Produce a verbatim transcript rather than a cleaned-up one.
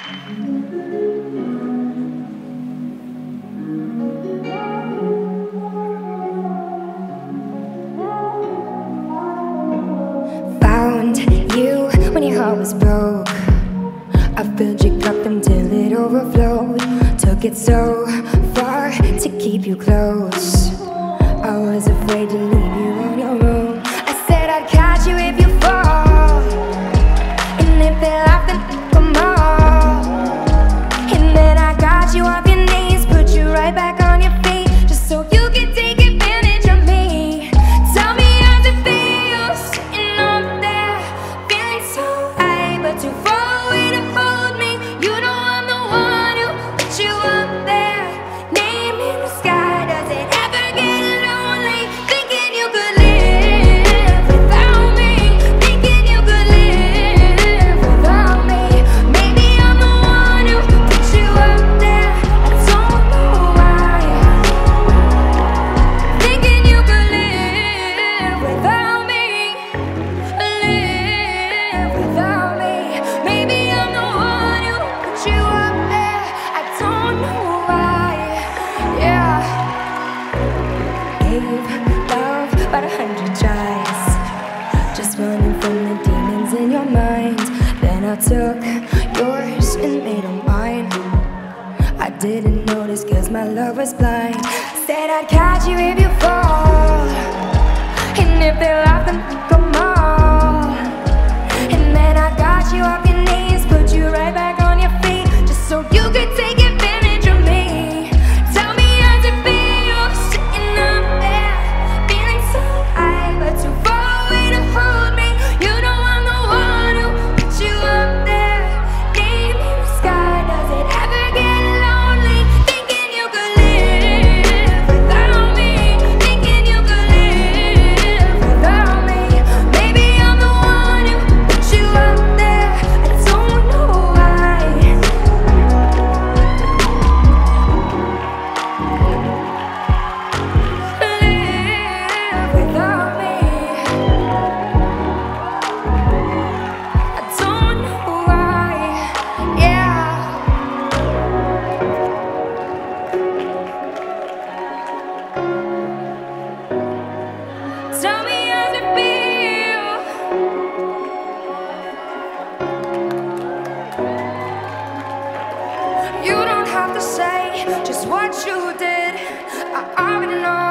Found you when your heart was broke. I filled your cup until it overflowed. Took it so far to keep you close. I was afraid to leave you on your own. I said I'd catch you if you fall, and if they laugh then come on. And then I got you off your knees, put you right back on your feet, just so you could take advantage of me. Tell me how it feels sitting up there, feeling so high but too far away to hold me. You know I'm the one who put you up there, name in the sky. Does it ever get lonely, thinking you could live without me, thinking you could live without me? Maybe I'm the one who put you up there, I don't know why, thinking you could live without me, live without me. Maybe I'm the one who put you up there, I don't know why, yeah. Gave love about a hundred tries, just running from the demons in your mind. Then I took yours and made them mine. I didn't notice cause my love was blind. Said I'd catch you if you fall, and if they laugh then come on. And then I got you off your knees, put you right back on your feet, just so you could take advantage of me. Tell me how it feels sitting up there, feeling so high but too far away to hold me. You know I'm the one who put you up there, name in the sky. Does it ever get lonely, thinking you could live without me, thinking you could live without me? Maybe I'm the one who put you up there, I don't know why. Live without me, I don't know why, yeah. Tell me how it feel. You don't have to say just what you did, I already know.